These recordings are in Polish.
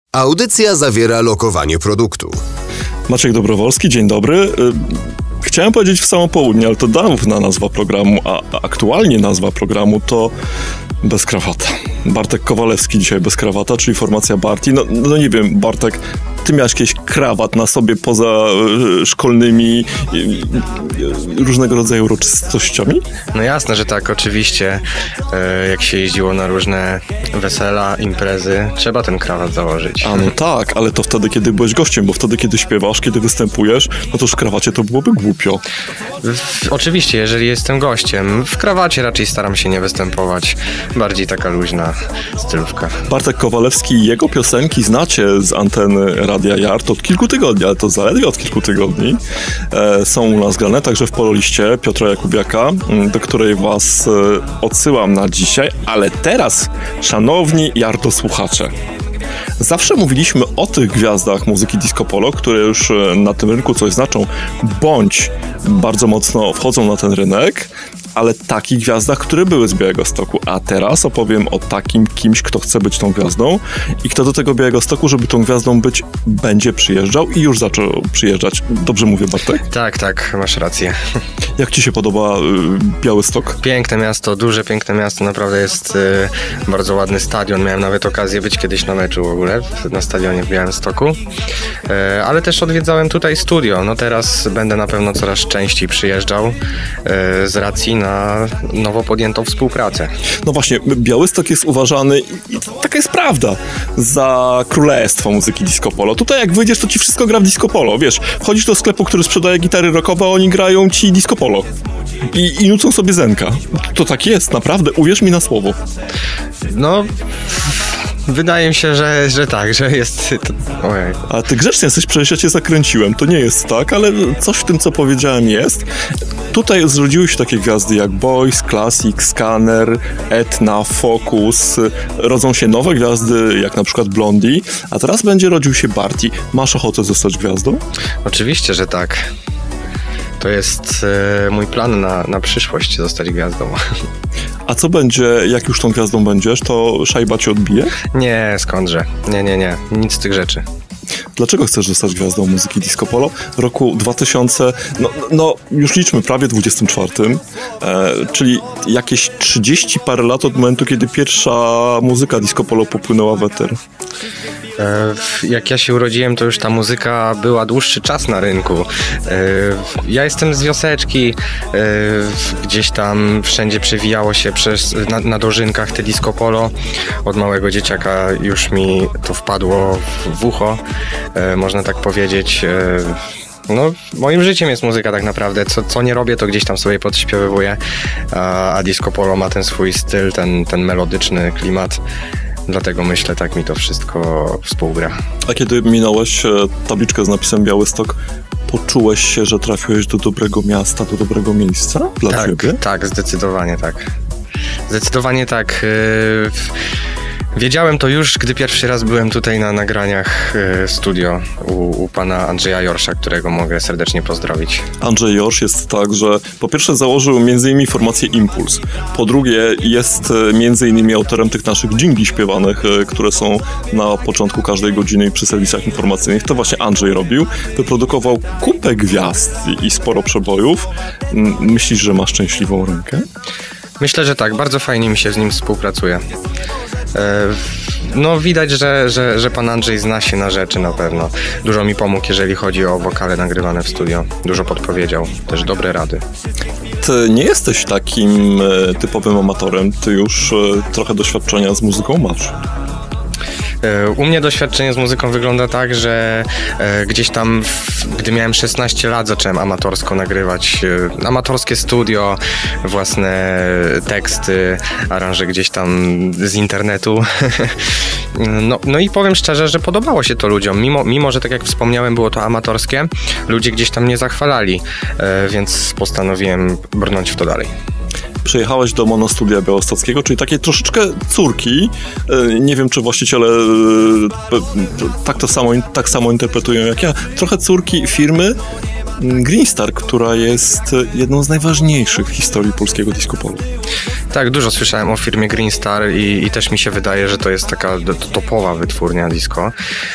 Audycja zawiera lokowanie produktu. Maciek Dobrowolski, dzień dobry. Chciałem powiedzieć w samo południe, ale to dawna nazwa programu, a aktualnie nazwa programu to Bez krawata. Bartek Kowalewski dzisiaj bez krawata, czyli formacja Barti. No nie wiem, Bartek, ty miałeś jakiś krawat na sobie poza szkolnymi różnego rodzaju uroczystościami? No jasne, że tak, oczywiście. Jak się jeździło na różne wesela, imprezy, trzeba ten krawat założyć. A no tak, ale to wtedy, kiedy byłeś gościem, bo wtedy, kiedy śpiewasz, kiedy występujesz, no to już w krawacie to byłoby głupio. Oczywiście, jeżeli jestem gościem. W krawacie raczej staram się nie występować. Bardziej taka luźna stylówka. Bartek Kowalewski i jego piosenki znacie z anteny Radia Yard od kilku tygodni, ale to zaledwie od kilku tygodni. Są u nas grane także w Pololiście Piotra Jakubiaka, do której was odsyłam na dzisiaj, ale teraz, szanowni Yardosłuchacze, zawsze mówiliśmy o tych gwiazdach muzyki disco polo, które już na tym rynku coś znaczą, bądź bardzo mocno wchodzą na ten rynek, ale takich gwiazdach, które były z Białegostoku. A teraz opowiem o takim kimś, kto chce być tą gwiazdą i kto do tego Białegostoku, żeby tą gwiazdą być, będzie przyjeżdżał i już zaczął przyjeżdżać. Dobrze mówię, Bartek? Tak, masz rację. Jak ci się podoba Białystok? Piękne miasto, duże, piękne miasto. Naprawdę jest bardzo ładny stadion. Miałem nawet okazję być kiedyś na meczu w ogóle, na stadionie w Białymstoku. Ale też odwiedzałem tutaj studio. No teraz będę na pewno coraz częściej przyjeżdżał z racji na nowo podjętą współpracę. No właśnie, Białystok jest uważany, i taka jest prawda, za królestwo muzyki disco polo. Tutaj jak wyjdziesz, to ci wszystko gra w disco polo. Wiesz, wchodzisz do sklepu, który sprzedaje gitary rockowe, a oni grają ci disco polo. I nucą sobie zenka. To tak jest, naprawdę, uwierz mi na słowo. No... Wydaje mi się, że tak, że jest... Ojej. A ty grzecznie jesteś, przecież ja cię zakręciłem. To nie jest tak, ale coś w tym, co powiedziałem, jest. Tutaj zrodziły się takie gwiazdy jak Boys, Classic, Scanner, Etna, Focus. Rodzą się nowe gwiazdy, jak na przykład Blondie. A teraz będzie rodził się Barti. Masz ochotę zostać gwiazdą? Oczywiście, że tak. To jest mój plan na przyszłość, zostać gwiazdą. A co będzie, jak już tą gwiazdą będziesz, to szajba cię odbije? Nie, skądże. Nie. Nic z tych rzeczy. Dlaczego chcesz zostać gwiazdą muzyki disco polo? W roku 2000, no już liczmy, prawie 24, czyli jakieś 30 parę lat od momentu, kiedy pierwsza muzyka disco polo popłynęła w eter. Jak ja się urodziłem, to już ta muzyka była dłuższy czas na rynku. Ja jestem z wioseczki, gdzieś tam wszędzie przewijało się na dożynkach te disco polo. Od małego dzieciaka już mi to wpadło w ucho, można tak powiedzieć. No, moim życiem jest muzyka tak naprawdę. Co nie robię, to gdzieś tam sobie podśpiewuję, a disco polo ma ten swój styl, ten melodyczny klimat. Dlatego myślę, tak mi to wszystko współgra. A kiedy minąłeś tabliczkę z napisem Białystok, poczułeś się, że trafiłeś do dobrego miasta, do dobrego miejsca dla ciebie? Tak, zdecydowanie tak. Zdecydowanie tak. Wiedziałem to już, gdy pierwszy raz byłem tutaj na nagraniach studio u pana Andrzeja Jorsza, którego mogę serdecznie pozdrowić. Andrzej Jorsz jest tak, że po pierwsze założył m.in. formację Impuls, po drugie jest m.in. autorem tych naszych dżingli śpiewanych, które są na początku każdej godziny przy serwisach informacyjnych. To właśnie Andrzej robił. Wyprodukował kupę gwiazd i sporo przebojów. Myślisz, że ma szczęśliwą rękę? Myślę, że tak. Bardzo fajnie mi się z nim współpracuje. No widać, że pan Andrzej zna się na rzeczy na pewno. Dużo mi pomógł, jeżeli chodzi o wokale nagrywane w studio. Dużo podpowiedział, też dobre rady. Ty nie jesteś takim typowym amatorem, ty już trochę doświadczenia z muzyką masz. U mnie doświadczenie z muzyką wygląda tak, że gdzieś tam, gdy miałem 16 lat, zacząłem amatorsko nagrywać, amatorskie studio, własne teksty, aranże gdzieś tam z internetu. No i powiem szczerze, że podobało się to ludziom, mimo że tak jak wspomniałem, było to amatorskie, ludzie gdzieś tam nie zachwalali, więc postanowiłem brnąć w to dalej. Przyjechałeś do Monostudia Białostockiego, czyli takiej troszeczkę córki. Nie wiem, czy właściciele tak samo interpretują jak ja. Trochę córki firmy, Green Star, która jest jedną z najważniejszych w historii polskiego disco polo. Tak, dużo słyszałem o firmie Green Star i też mi się wydaje, że to jest taka topowa wytwórnia disco.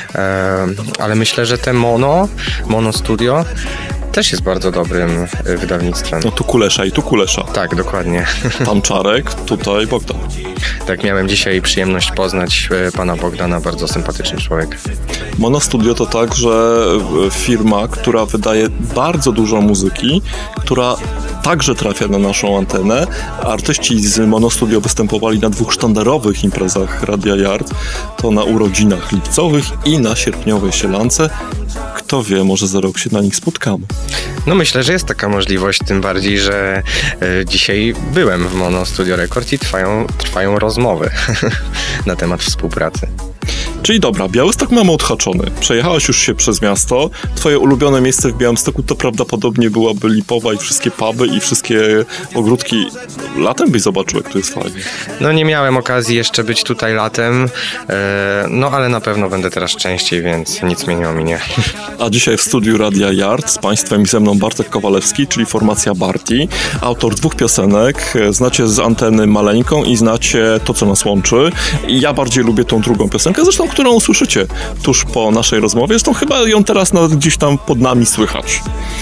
Ale myślę, że te Mono Studio też jest bardzo dobrym wydawnictwem. No tu Kulesza i tu Kulesza. Tak, dokładnie. Tam Czarek, tutaj Bogdan. Tak, miałem dzisiaj przyjemność poznać pana Bogdana, bardzo sympatyczny człowiek. Mono Studio to także firma, która wydaje bardzo dużo muzyki, która także trafia na naszą antenę. Artyści z Mono Studio występowali na 2 sztandarowych imprezach Radia Yard. To na urodzinach lipcowych i na sierpniowej sielance. Kto wie, może za rok się na nich spotkamy. No myślę, że jest taka możliwość, tym bardziej, że dzisiaj byłem w Mono Studio Record i trwają rozmowy na temat współpracy. Czyli dobra, Białystok mamy odhaczony. Przejechałeś już się przez miasto. Twoje ulubione miejsce w Białymstoku to prawdopodobnie byłaby Lipowa i wszystkie puby i wszystkie ogródki. Latem byś zobaczył, jak to jest fajnie. No nie miałem okazji jeszcze być tutaj latem, no ale na pewno będę teraz częściej, więc nic mnie nie ominie. A dzisiaj w studiu Radia Yard z Państwem i ze mną Bartek Kowalewski, czyli formacja Barti, autor 2 piosenek. Znacie z anteny Maleńką i znacie To, co nas łączy. I ja bardziej lubię tą drugą piosenkę, zresztą którą usłyszycie tuż po naszej rozmowie. Zresztą chyba ją teraz nawet gdzieś tam pod nami słychać.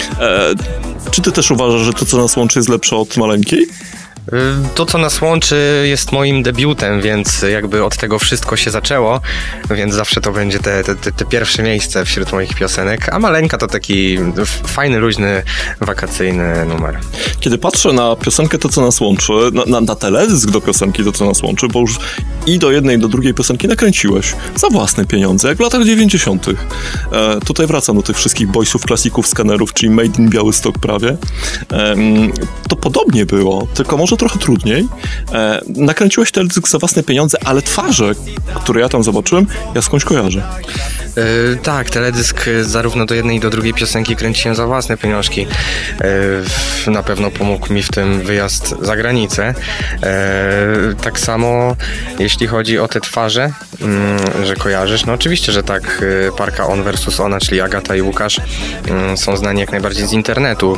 Czy ty też uważasz, że To, co nas łączy, jest lepsze od Maleńkiej? To, co nas łączy, jest moim debiutem, więc jakby od tego wszystko się zaczęło, więc zawsze to będzie te pierwsze miejsce wśród moich piosenek, a Maleńka to taki fajny, luźny, wakacyjny numer. Kiedy patrzę na piosenkę To, co nas łączy, na teledysk do piosenki To, co nas łączy, bo już i do jednej, i do drugiej piosenki nakręciłeś za własne pieniądze, jak w latach 90. Tutaj wracam do tych wszystkich boysów, klasików, skanerów, czyli Made in Białystok prawie. To podobnie było, tylko może trochę trudniej. Nakręciłeś teledysk za własne pieniądze, ale twarze, które ja tam zobaczyłem, ja skądś kojarzę. Tak, teledysk zarówno do jednej i do drugiej piosenki kręciłem za własne pieniążki. Na pewno pomógł mi w tym wyjazd za granicę. Tak samo jeśli chodzi o te twarze, że kojarzysz, no oczywiście, że tak. Parka On vs. Ona, czyli Agata i Łukasz, są znani jak najbardziej z internetu.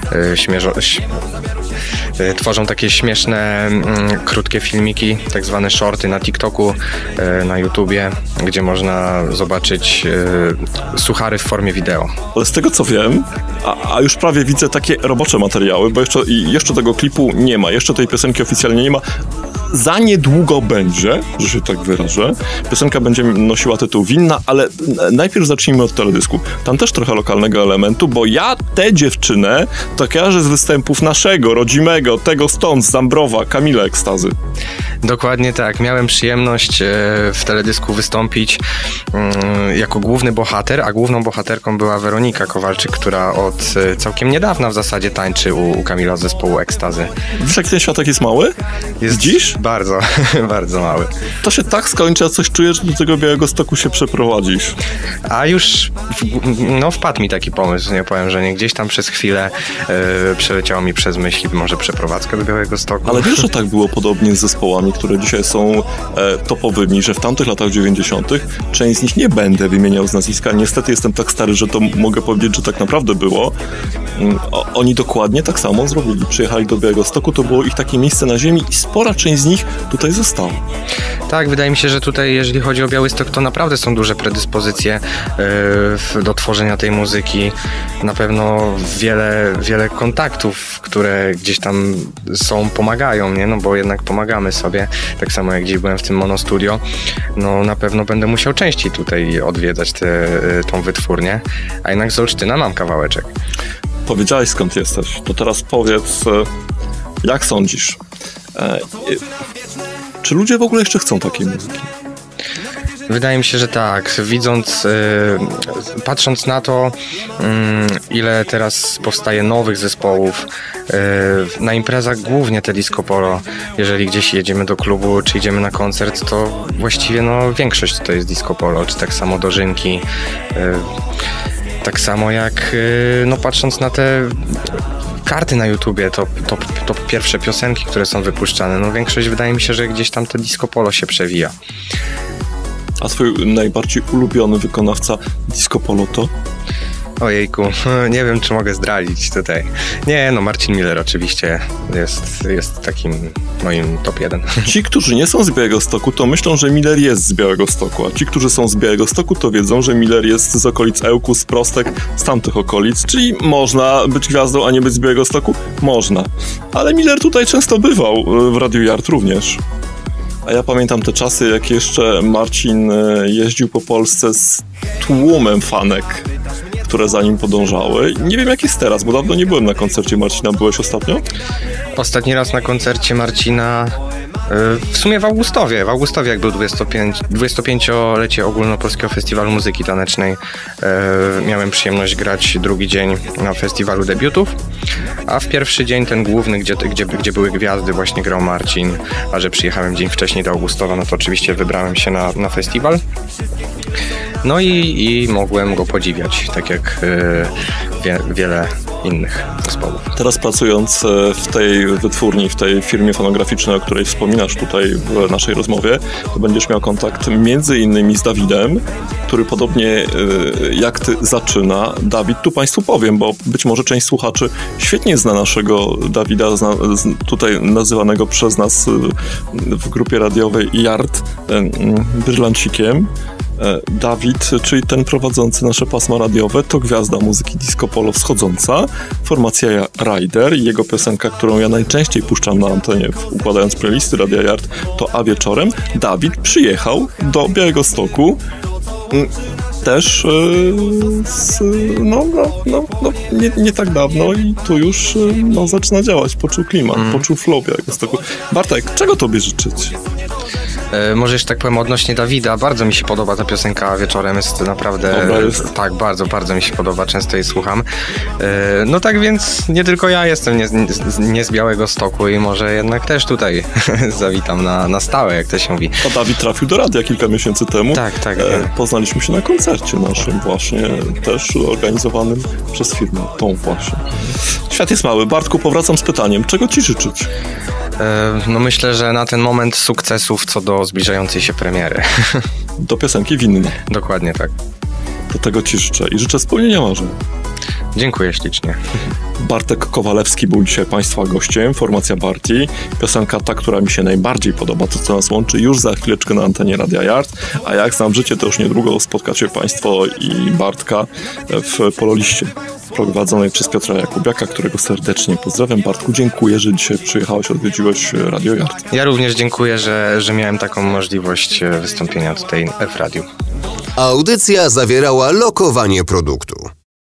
Tworzą takie śmieszne, krótkie filmiki, tak zwane shorty na TikToku, na YouTubie, gdzie można zobaczyć suchary w formie wideo. Ale z tego co wiem, a już prawie widzę takie robocze materiały, bo jeszcze tego klipu nie ma, jeszcze tej piosenki oficjalnie nie ma. Za niedługo będzie, że się tak wyrażę. Piosenka będzie nosiła tytuł Winna, ale najpierw zacznijmy od teledysku. Tam też trochę lokalnego elementu, bo ja tę dziewczynę to kojarzę z występów naszego, rodzimego, tego stąd, z Zambrowa, Kamila Ekstazy. Dokładnie tak. Miałem przyjemność w teledysku wystąpić jako główny bohater, a główną bohaterką była Weronika Kowalczyk, która od całkiem niedawna w zasadzie tańczy u Kamila z zespołu Ekstazy. Wiesz, jak ten światek jest mały? Jest dziś? Bardzo, bardzo mały. To się tak skończy, a coś czujesz, że do tego Białegostoku się przeprowadzisz. A już wpadł mi taki pomysł, nie powiem, że nie. Gdzieś tam przez chwilę przeleciało mi przez myśli może przeprowadzka do Białegostoku. Ale wiesz, że tak było podobnie z zespołami, które dzisiaj są topowymi, że w tamtych latach 90. część z nich nie będę wymieniał z nazwiska. Niestety jestem tak stary, że to mogę powiedzieć, że tak naprawdę było. Oni dokładnie tak samo zrobili. Przyjechali do Białegostoku, to było ich takie miejsce na ziemi i spora część z nich tutaj została. Tak, wydaje mi się, że tutaj, jeżeli chodzi o Białystok, to naprawdę są duże predyspozycje do tworzenia tej muzyki. Na pewno wiele kontaktów, które gdzieś tam są, pomagają, nie? No bo jednak pomagamy sobie. Tak samo jak gdzieś byłem w tym Mono Studio. No na pewno będę musiał częściej tutaj odwiedzać tą wytwórnię. A jednak z Olsztyna mam kawałeczek. Powiedziałeś, skąd jesteś. To teraz powiedz, jak sądzisz? Czy ludzie w ogóle jeszcze chcą takiej muzyki? Wydaje mi się, że tak. Patrząc na to, ile teraz powstaje nowych zespołów, na imprezach głównie te disco polo, jeżeli gdzieś jedziemy do klubu, czy idziemy na koncert, to właściwie większość to jest disco polo, czy tak samo dożynki. Tak samo jak patrząc na te karty na YouTubie, to pierwsze piosenki, które są wypuszczane, większość wydaje mi się, że gdzieś tam te disco polo się przewija. A twój najbardziej ulubiony wykonawca disco polo to? Ojejku, nie wiem, czy mogę zdradzić tutaj. Nie, no Marcin Miller oczywiście jest takim moim top 1. Ci, którzy nie są z Białegostoku, to myślą, że Miller jest z Białegostoku, a ci, którzy są z Białegostoku, to wiedzą, że Miller jest z okolic Ełku, z Prostek, z tamtych okolic, czyli można być gwiazdą, a nie być z Białegostoku? Można. Ale Miller tutaj często bywał, w Radiu Yard również. A ja pamiętam te czasy, jak jeszcze Marcin jeździł po Polsce z tłumem fanek, które za nim podążały. Nie wiem, jak jest teraz, bo dawno nie byłem na koncercie Marcina. Byłeś ostatnio? Ostatni raz na koncercie Marcina w sumie w Augustowie, jak był 25-lecie Ogólnopolskiego Festiwalu Muzyki Tanecznej. Miałem przyjemność grać drugi dzień na festiwalu debiutów, a w pierwszy dzień, ten główny, gdzie były gwiazdy, właśnie grał Marcin, a że przyjechałem dzień wcześniej do Augustowa, no to oczywiście wybrałem się na festiwal. No i mogłem go podziwiać, tak jak wiele innych zespołów. Teraz pracując w tej wytwórni, w tej firmie fonograficznej, o której wspominasz tutaj w naszej rozmowie, to będziesz miał kontakt między innymi z Dawidem, który podobnie jak ty zaczyna. Dawid, tu Państwu powiem, bo być może część słuchaczy świetnie zna naszego Dawida, tutaj nazywanego przez nas w grupie radiowej Yard Brylancikiem. Dawid, czyli ten prowadzący nasze pasma radiowe, to gwiazda muzyki disco polo wschodząca, formacja Rider i jego piosenka, którą ja najczęściej puszczam na antenie, układając playlisty Radia Yard, to A wieczorem. Dawid przyjechał do Białegostoku też nie tak dawno i tu już zaczyna działać, poczuł klimat, poczuł flow Białegostoku. Bartek, czego tobie życzyć? Może jeszcze tak powiem odnośnie Dawida, bardzo mi się podoba ta piosenka wieczorem, jest naprawdę... Tak, bardzo, bardzo mi się podoba, często jej słucham. No tak więc nie tylko ja jestem nie z Białegostoku i może jednak też tutaj zawitam na stałe, jak to się mówi. A Dawid trafił do radia kilka miesięcy temu. Tak. Poznaliśmy się na koncercie naszym właśnie, też organizowanym przez firmę, tą właśnie. Świat jest mały. Bartku, powracam z pytaniem, czego ci życzyć? No myślę, że na ten moment sukcesów co do zbliżającej się premiery. Do piosenki Winna. Dokładnie tak. Do tego ci życzę i życzę spełnienia marzeń. Dziękuję ślicznie. Bartek Kowalewski był dzisiaj Państwa gościem, formacja Barti. Piosenka ta, która mi się najbardziej podoba, to co nas łączy, już za chwileczkę na antenie Radia Yard, a jak znam życie, to już niedługo spotkacie Państwo i Bartka w Pololiście, prowadzonej przez Piotra Jakubiaka, którego serdecznie pozdrawiam. Bartku, dziękuję, że dzisiaj przyjechałeś, odwiedziłeś Radio Yard. Ja również dziękuję, że miałem taką możliwość wystąpienia tutaj w radiu. Audycja zawierała lokowanie produktu.